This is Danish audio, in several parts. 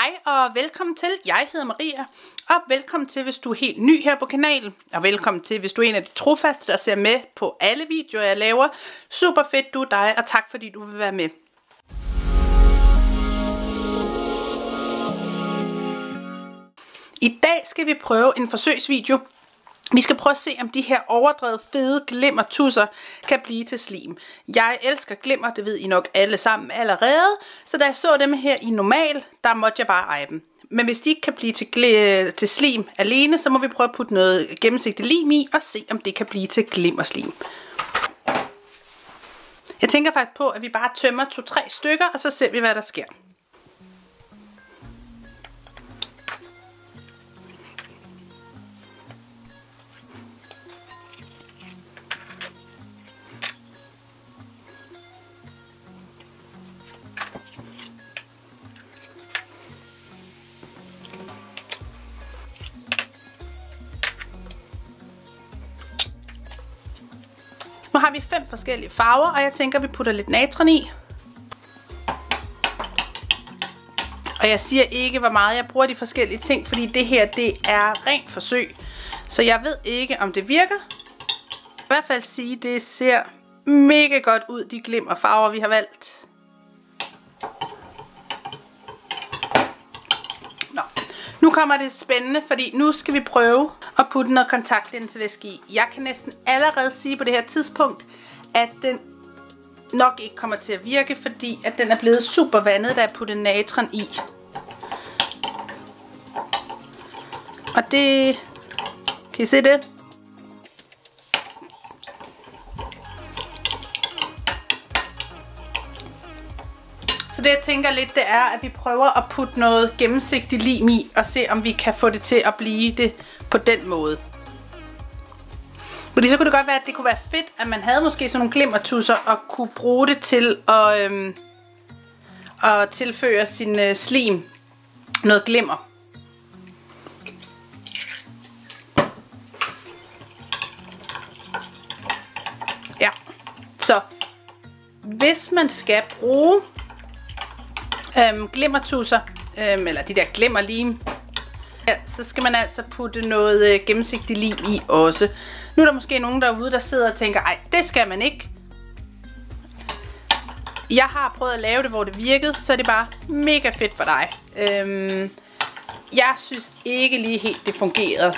Hej og velkommen til. Jeg hedder Maria, og velkommen til, hvis du er helt ny her på kanalen. Og velkommen til, hvis du er en af de trofaste, der ser med på alle videoer, jeg laver. Super fedt, du er dig, og tak fordi du vil være med. I dag skal vi prøve en forsøgsvideo. Vi skal prøve at se, om de her overdrevet fede glimmertusser kan blive til slim. Jeg elsker glimmer, det ved I nok alle sammen allerede. Så da jeg så dem her i normal, der måtte jeg bare eje dem. Men hvis de ikke kan blive til slim alene, så må vi prøve at putte noget gennemsigtigt lim i og se, om det kan blive til glimmerslim. Jeg tænker faktisk på, at vi bare tømmer 2-3 stykker, og så ser vi, hvad der sker. Nu har vi 5 forskellige farver, og jeg tænker, at vi putter lidt natron i. Og jeg siger ikke, hvor meget jeg bruger de forskellige ting, fordi det her, det er rent forsøg. Så jeg ved ikke, om det virker. I hvert fald sige, at det ser mega godt ud, de glimmerfarver, vi har valgt. Nu kommer det spændende, fordi nu skal vi prøve at putte noget kontaktlinsevæske i. Jeg kan næsten allerede sige på det her tidspunkt, at den nok ikke kommer til at virke, fordi at den er blevet super vandet, da jeg puttede natron i. Og det... Kan I se det? Så det jeg tænker lidt, det er, at vi prøver at putte noget gennemsigtigt lim i, og se om vi kan få det til at blive det på den måde. Fordi så kunne det godt være, at det kunne være fedt, at man havde måske sådan nogle glimmertusser, og kunne bruge det til at tilføre sin slim noget glimmer. Ja, så hvis man skal bruge glimmertusser, eller de der glimmerlim, ja, så skal man altså putte noget gennemsigtigt lim i også. Nu er der måske nogen derude, der sidder og tænker, ej, det skal man ikke. Jeg har prøvet at lave det, hvor det virkede, så er det bare mega fedt for dig. Jeg synes ikke lige helt, det fungerede.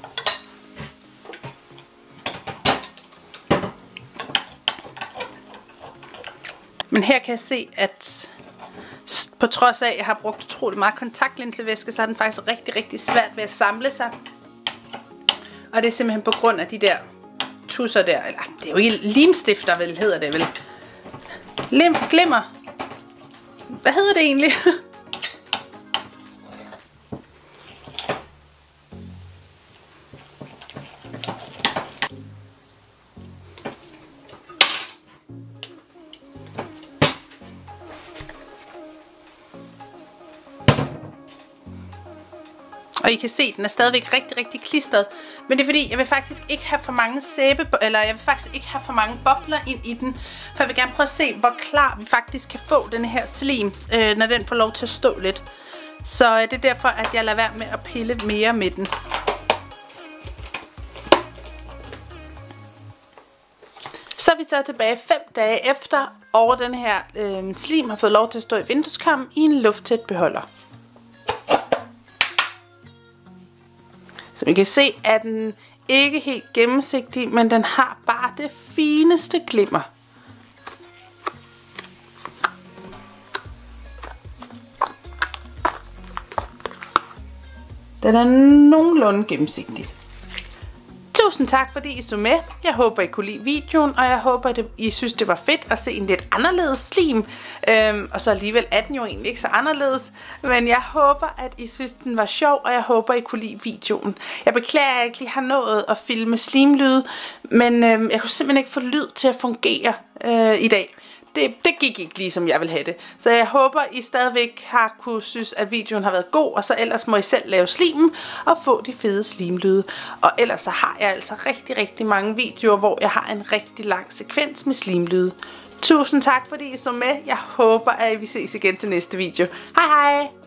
Men her kan jeg se, at på trods af, at jeg har brugt utrolig meget kontaktlinsevæske, så er den faktisk rigtig, rigtig svært ved at samle sig. Og det er simpelthen på grund af de der tusser der. Eller, det er jo ikke limstifter, vel, hedder det vel. Glimmer. Hvad hedder det egentlig? Og I kan se, at den er stadigvæk rigtig, rigtig klistret. Men det er fordi, jeg vil faktisk ikke have for mange jeg vil faktisk ikke have for mange bobler ind i den. For jeg vil gerne prøve at se, hvor klar vi faktisk kan få den her slim, når den får lov til at stå lidt. Så det er derfor, at jeg lader være med at pille mere med den. Så er vi så tilbage 5 dage efter, og den her slim har fået lov til at stå i vindueskarmen i en lufttæt beholder. Som I kan se, er den ikke helt gennemsigtig, men den har bare det fineste glimmer. Den er nogenlunde gennemsigtig. Tusind tak, fordi I så med. Jeg håber, I kunne lide videoen, og jeg håber, I synes, det var fedt at se en lidt anderledes slim. Og så alligevel er den jo egentlig ikke så anderledes. Men jeg håber, at I synes, den var sjov, og jeg håber, I kunne lide videoen. Jeg beklager, at jeg ikke lige har nået at filme slimlyde, men jeg kunne simpelthen ikke få lyd til at fungere i dag. Det gik ikke lige, som jeg vil have det. Så jeg håber, I stadigvæk har kunne synes, at videoen har været god. Og så ellers må I selv lave slimen og få de fede slimlyde. Og ellers så har jeg altså rigtig, rigtig mange videoer, hvor jeg har en rigtig lang sekvens med slimlyde. Tusind tak, fordi I så med. Jeg håber, at vi ses igen til næste video. Hej hej!